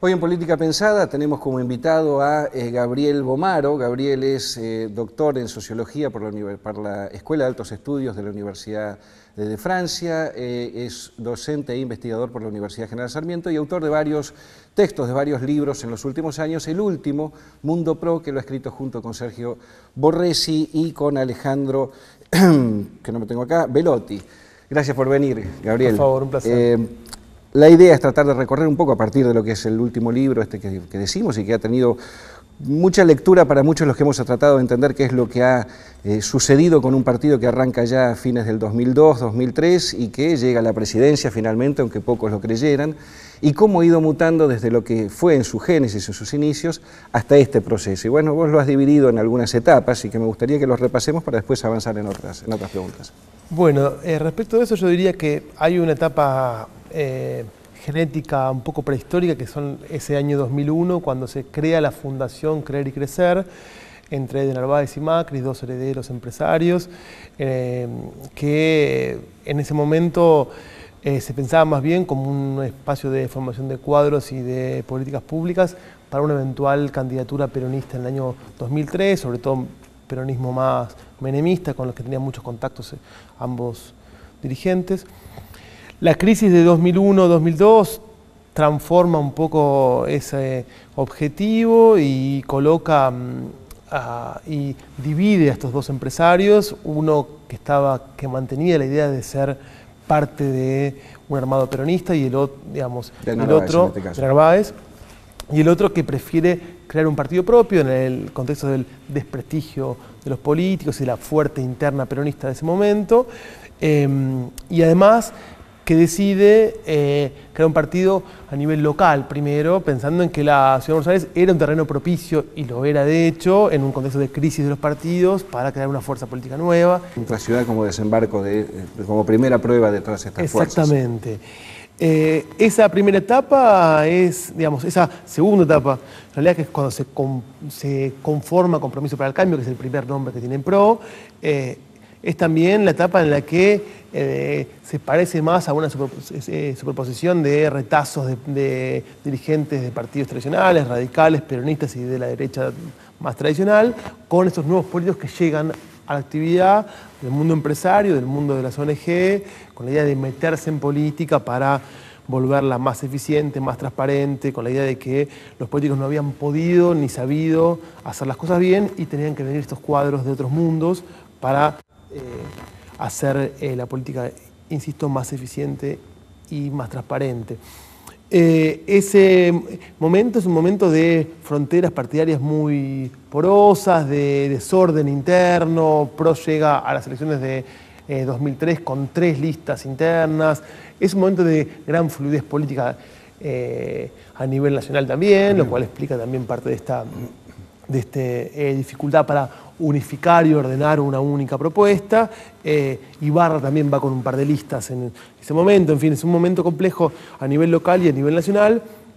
Hoy en Política Pensada tenemos como invitado a Gabriel Bomaro. Gabriel es doctor en Sociología por la Escuela de Altos Estudios de la Universidad de Francia, es docente e investigador por la Universidad General Sarmiento y autor de varios textos, de varios libros en los últimos años. El último, Mundo Pro, que lo ha escrito junto con Sergio Borresi y con Alejandro, que no me tengo acá, Belotti. Gracias por venir, Gabriel. Por favor, un placer. La idea es tratar de recorrer un poco a partir de lo que es el último libro que decimos y que ha tenido mucha lectura para muchos de los que hemos tratado de entender qué es lo que ha sucedido con un partido que arranca ya a fines del 2002, 2003 y que llega a la presidencia finalmente, aunque pocos lo creyeran, y cómo ha ido mutando desde lo que fue en su génesis, en sus inicios, hasta este proceso. Y bueno, vos lo has dividido en algunas etapas y que me gustaría que los repasemos para después avanzar en otras preguntas. Bueno, respecto de eso yo diría que hay una etapa genética un poco prehistórica, que son ese año 2001, cuando se crea la Fundación Creer y Crecer, entre de Narváez y Macri, dos herederos empresarios, que en ese momento se pensaba más bien como un espacio de formación de cuadros y de políticas públicas para una eventual candidatura peronista en el año 2003, sobre todo peronismo más menemista, con los que tenían muchos contactos ambos dirigentes. La crisis de 2001-2002 transforma un poco ese objetivo y coloca y divide a estos dos empresarios, uno que mantenía la idea de ser parte de un armado peronista y el otro, digamos, de Narváez, y el otro que prefiere crear un partido propio en el contexto del desprestigio de los políticos y la fuerte interna peronista de ese momento, y además que decide crear un partido a nivel local primero, pensando en que la ciudad de Buenos Aires era un terreno propicio, y lo era de hecho, en un contexto de crisis de los partidos, para crear una fuerza política nueva. Otra ciudad como desembarco, como primera prueba de todas estas fuerzas. Exactamente. Esa primera etapa es, digamos, esa segunda etapa, en realidad, que es cuando se conforma Compromiso para el Cambio, que es el primer nombre que tiene PRO, es también la etapa en la que se parece más a una superposición de retazos de dirigentes de partidos tradicionales, radicales, peronistas y de la derecha más tradicional, con estos nuevos políticos que llegan a la actividad del mundo empresario, del mundo de las ONG, con la idea de meterse en política para volverla más eficiente, más transparente, con la idea de que los políticos no habían podido ni sabido hacer las cosas bien y tenían que venir estos cuadros de otros mundos para hacer la política, insisto, más eficiente y más transparente. Ese momento es un momento de fronteras partidarias muy porosas, de desorden interno. PRO llega a las elecciones de 2003 con 3 listas internas. Es un momento de gran fluidez política a nivel nacional también, lo cual explica también parte de esta dificultad para unificar y ordenar una única propuesta. Ibarra también va con un par de listas en ese momento. En fin, es un momento complejo a nivel local y a nivel nacional,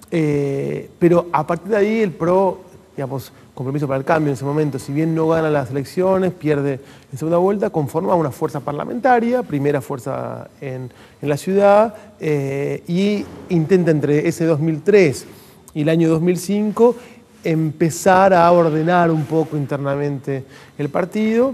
pero a partir de ahí el PRO, digamos, Compromiso para el Cambio en ese momento, si bien no gana las elecciones, pierde en segunda vuelta, conforma una fuerza parlamentaria, primera fuerza en la ciudad, y intenta entre ese 2003 y el año 2005 empezar a ordenar un poco internamente el partido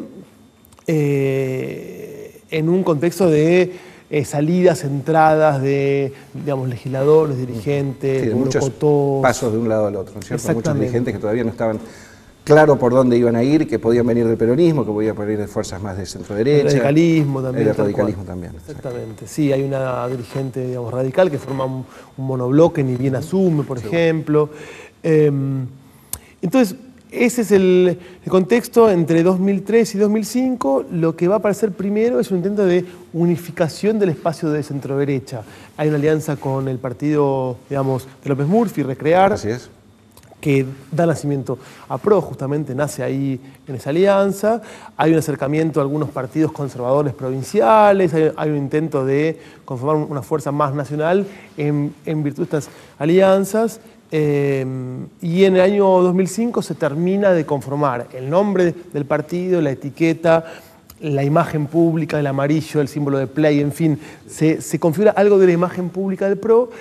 en un contexto de salidas, entradas de, digamos, legisladores, dirigentes, sí, de muchos pasos de un lado al otro, ¿no es cierto? Muchos dirigentes que todavía no estaban claro por dónde iban a ir, que podían venir del peronismo, que podían venir de fuerzas más de centro-derecha. El radicalismo también. El radicalismo también. Exactamente. Sí, hay una dirigente, digamos, radical que forma un monobloque, ni bien asume, por ejemplo. Entonces, ese es el contexto entre 2003 y 2005. Lo que va a aparecer primero es un intento de unificación del espacio de centro-derecha. Hay una alianza con el partido, digamos, de López Murphy, Recrear. Así es. Que da nacimiento a PRO, justamente nace ahí en esa alianza. Hay un acercamiento a algunos partidos conservadores provinciales, hay un intento de conformar una fuerza más nacional en virtud de estas alianzas. Y en el año 2005 se termina de conformar el nombre del partido, la etiqueta la imagen pública, el amarillo, el símbolo de play, en fin, se configura algo de la imagen pública del PRO.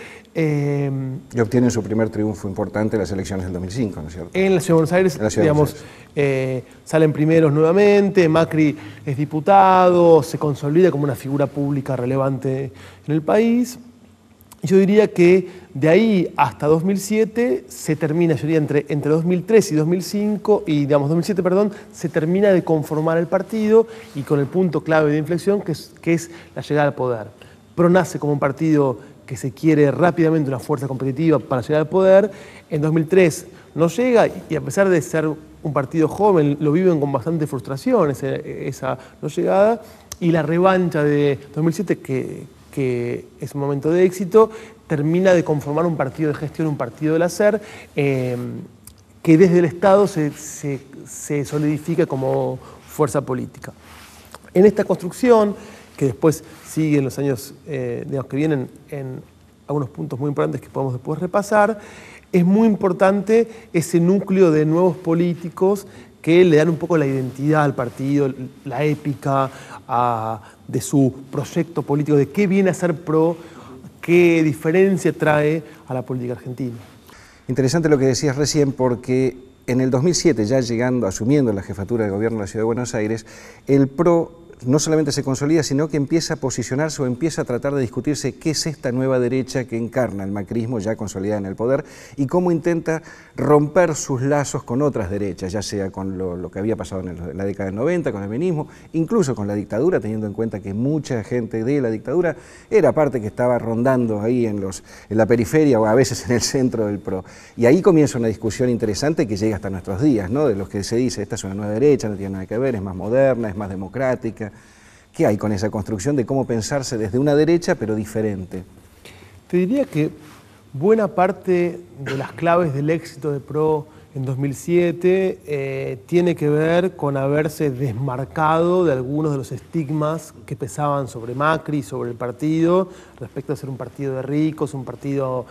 Y obtienen su primer triunfo importante en las elecciones del 2005, ¿no es cierto? En la Ciudad de Buenos Aires, digamos, salen primeros nuevamente, Macri es diputado, se consolida como una figura pública relevante en el país. Yo diría que de ahí hasta 2007 se termina, yo diría entre 2003 y 2005, y digamos 2007, perdón, se termina de conformar el partido y con el punto clave de inflexión que es la llegada al poder. PRO nace como un partido que se quiere rápidamente una fuerza competitiva para llegar al poder. En 2003 no llega y a pesar de ser un partido joven, lo viven con bastante frustración esa no llegada. Y la revancha de 2007, que es un momento de éxito, termina de conformar un partido de gestión, un partido del hacer, que desde el Estado se solidifica como fuerza política. En esta construcción, que después sigue en los años digamos, que vienen en algunos puntos muy importantes que podemos después repasar, es muy importante ese núcleo de nuevos políticos que le dan un poco la identidad al partido, la épica de su proyecto político, de qué viene a ser PRO, qué diferencia trae a la política argentina. Interesante lo que decías recién, porque en el 2007, ya asumiendo la jefatura de gobierno de la Ciudad de Buenos Aires, el PRO no solamente se consolida, sino que empieza a posicionarse o empieza a tratar de discutirse qué es esta nueva derecha que encarna el macrismo ya consolidada en el poder y cómo intenta romper sus lazos con otras derechas, ya sea con lo que había pasado en la década del 90, con el menemismo, incluso con la dictadura, teniendo en cuenta que mucha gente de la dictadura era parte que estaba rondando ahí en la periferia o a veces en el centro del PRO. Y ahí comienza una discusión interesante que llega hasta nuestros días, ¿no? De los que se dice, esta es una nueva derecha, no tiene nada que ver, es más moderna, es más democrática. ¿Qué hay con esa construcción de cómo pensarse desde una derecha pero diferente? Te diría que buena parte de las claves del éxito de PRO en 2007 tiene que ver con haberse desmarcado de algunos de los estigmas que pesaban sobre Macri, sobre el partido, respecto a ser un partido de ricos, un partido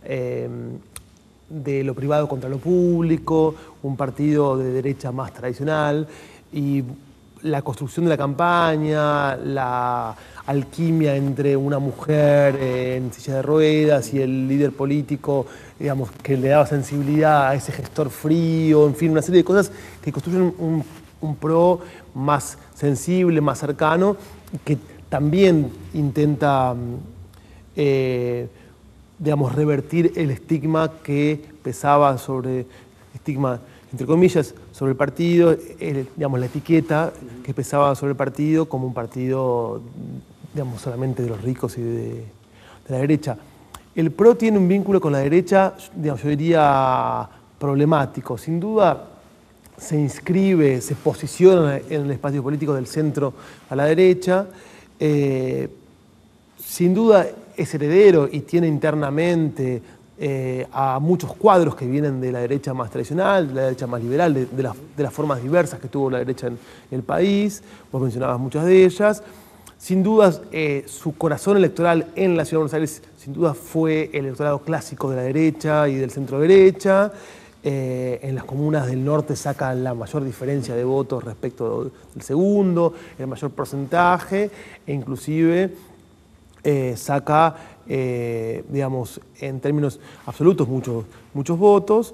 de lo privado contra lo público, un partido de derecha más tradicional. Y la construcción de la campaña, la alquimia entre una mujer en silla de ruedas y el líder político, digamos, que le daba sensibilidad a ese gestor frío, en fin, una serie de cosas que construyen un PRO más sensible, más cercano, que también intenta, digamos, revertir el estigma que pesaba sobre, estigma entre comillas, sobre el partido, digamos, la etiqueta que pesaba sobre el partido como un partido, digamos, solamente de los ricos y de la derecha. El PRO tiene un vínculo con la derecha, digamos, yo diría problemático. Sin duda se inscribe, se posiciona en el espacio político del centro a la derecha. Sin duda es heredero y tiene internamente a muchos cuadros que vienen de la derecha más tradicional, de la derecha más liberal, de las formas diversas que tuvo la derecha en el país. Vos mencionabas muchas de ellas. Sin duda, su corazón electoral en la Ciudad de Buenos Aires, sin duda, fue el electorado clásico de la derecha y del centro derecha. En las comunas del norte saca la mayor diferencia de votos respecto del segundo, el mayor porcentaje, e inclusive saca, digamos, en términos absolutos, muchos votos.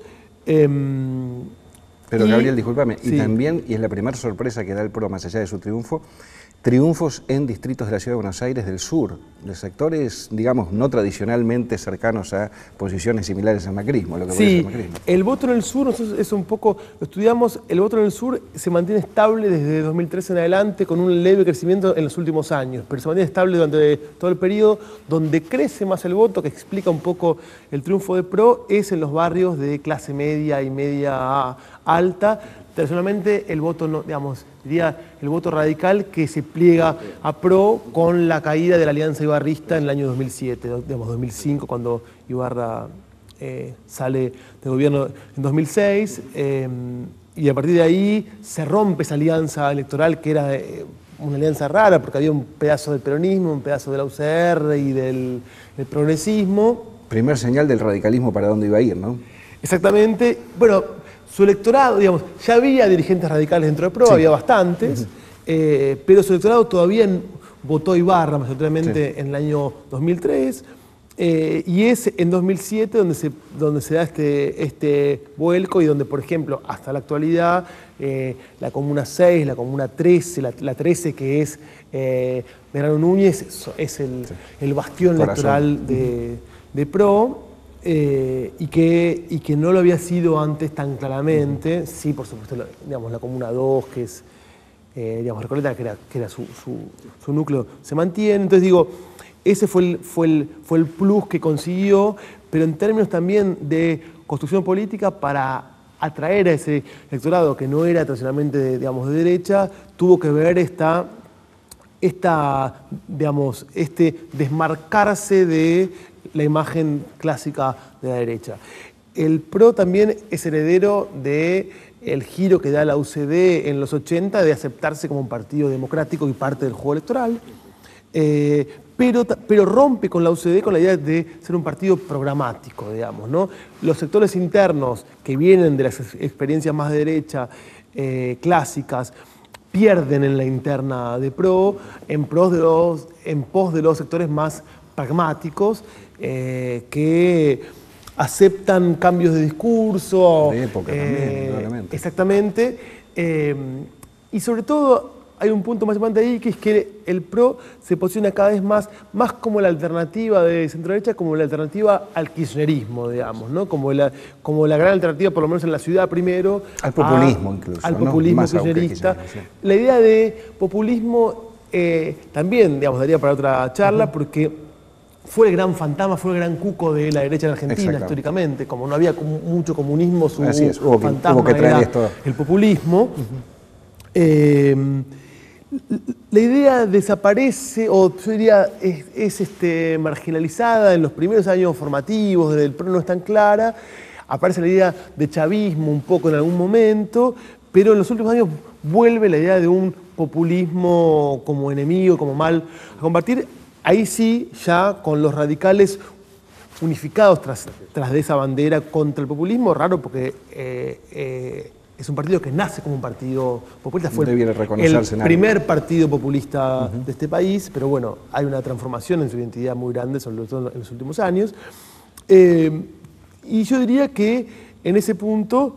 Pero Gabriel, discúlpame, sí. Y también, y es la primera sorpresa que da el PRO, más allá de su triunfo, triunfos en distritos de la Ciudad de Buenos Aires del sur, de sectores, digamos, no tradicionalmente cercanos a posiciones similares al macrismo, lo que puede ser el macrismo. El voto en el sur, nosotros es un poco, lo estudiamos, el voto en el sur se mantiene estable desde 2013 en adelante, con un leve crecimiento en los últimos años, pero se mantiene estable durante todo el periodo. Donde crece más el voto, que explica un poco el triunfo de PRO, es en los barrios de clase media y media alta. Tradicionalmente el voto, no, digamos, diría el voto radical que se pliega a PRO con la caída de la alianza ibarrista en el año 2007, digamos 2005, cuando Ibarra sale del gobierno en 2006, y a partir de ahí se rompe esa alianza electoral que era una alianza rara porque había un pedazo del peronismo, un pedazo de la UCR y del progresismo. Primer señal del radicalismo para dónde iba a ir, ¿no? Exactamente. Bueno, su electorado, digamos, ya había dirigentes radicales dentro de PRO, sí. Había bastantes, pero su electorado todavía votó Ibarra mayoritariamente en el año 2003, y es en 2007 donde se da este vuelco y donde, por ejemplo, hasta la actualidad, la Comuna 6, la Comuna 13, la 13 que es Medrano Núñez, es el bastión electoral de PRO, y que no lo había sido antes tan claramente. Sí, por supuesto, digamos, la Comuna 2, que es digamos, Recoleta, que era su núcleo, se mantiene. Entonces digo, ese fue el plus que consiguió, pero en términos también de construcción política, para atraer a ese electorado que no era tradicionalmente, digamos, de derecha, tuvo que ver digamos, desmarcarse de la imagen clásica de la derecha. El PRO también es heredero del giro que da la UCD en los 80 de aceptarse como un partido democrático y parte del juego electoral, pero rompe con la UCD con la idea de ser un partido programático, digamos, ¿no? Los sectores internos que vienen de las experiencias más de derecha, clásicas, pierden en la interna de PRO en pos de los sectores más pragmáticos, que aceptan cambios de discurso. De época también, probablemente. Exactamente. Y sobre todo hay un punto más importante ahí, que es que el PRO se posiciona cada vez más como la alternativa de centro-derecha, como la alternativa al kirchnerismo, digamos, ¿no? Como la gran alternativa, por lo menos en la ciudad primero. Al populismo incluso. Al populismo, ¿no? Kirchnerista. La idea de populismo también, digamos, daría para otra charla, porque fue el gran fantasma, fue el gran cuco de la derecha en Argentina históricamente. Como no había mucho comunismo, su fantasma era el populismo. La idea desaparece, o yo diría, es marginalizada en los primeros años formativos, desde el PRO no es tan clara. Aparece la idea de chavismo un poco en algún momento, pero en los últimos años vuelve la idea de un populismo como enemigo, como mal a combatir. Ahí sí, ya con los radicales unificados tras de esa bandera contra el populismo, raro porque es un partido que nace como un partido populista, fue el primer partido populista de este país, pero bueno, hay una transformación en su identidad muy grande, sobre todo en los últimos años. Y yo diría que en ese punto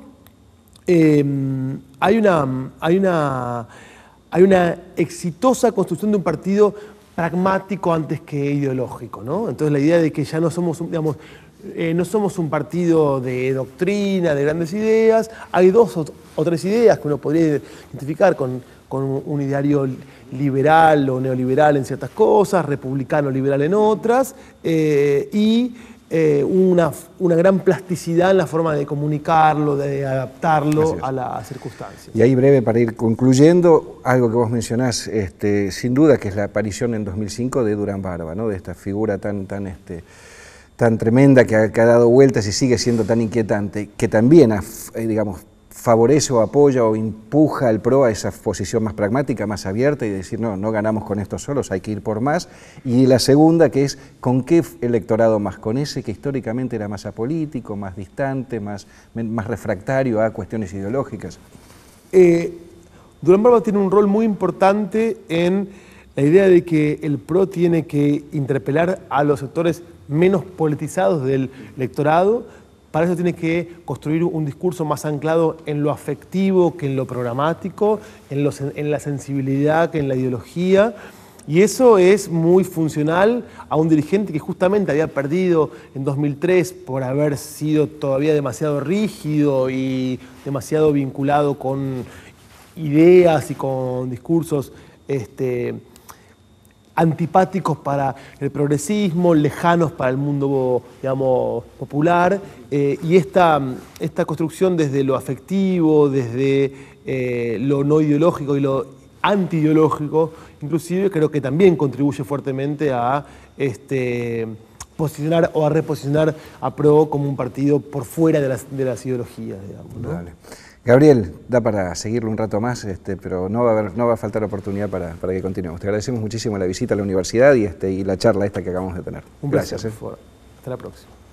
hay una exitosa construcción de un partido pragmático antes que ideológico, ¿no? Entonces la idea de que ya no somos, digamos, no somos un partido de doctrina, de grandes ideas. Hay dos o tres ideas que uno podría identificar con un ideario liberal o neoliberal en ciertas cosas, republicano liberal en otras, y una gran plasticidad en la forma de comunicarlo, de adaptarlo a las circunstancias. Y ahí breve, para ir concluyendo, algo que vos mencionás, sin duda, que es la aparición en 2005 de Durán Barba, ¿no? De esta figura tan tremenda que ha dado vueltas y sigue siendo tan inquietante, que también, digamos, favorece o apoya o empuja al PRO a esa posición más pragmática, más abierta y decir, no ganamos con esto solos, hay que ir por más. Y la segunda, que es, ¿con qué electorado más? Con ese que históricamente era más apolítico, más distante, más refractario a cuestiones ideológicas. Durán Barba tiene un rol muy importante en la idea de que el PRO tiene que interpelar a los sectores menos politizados del electorado. Para eso tiene que construir un discurso más anclado en lo afectivo que en lo programático, en la sensibilidad que en la ideología. Y eso es muy funcional a un dirigente que justamente había perdido en 2003 por haber sido todavía demasiado rígido y demasiado vinculado con ideas y con discursos antipáticos para el progresismo, lejanos para el mundo, digamos, popular, y esta construcción desde lo afectivo, desde lo no ideológico y lo antiideológico, inclusive, creo que también contribuye fuertemente a posicionar o a reposicionar a PRO como un partido por fuera de las ideologías, digamos, ¿no? Vale. Gabriel, da para seguirlo un rato más, pero no va a faltar oportunidad para que continuemos. Te agradecemos muchísimo la visita a la universidad y la charla esta que acabamos de tener. Un placer. Gracias. Hasta la próxima.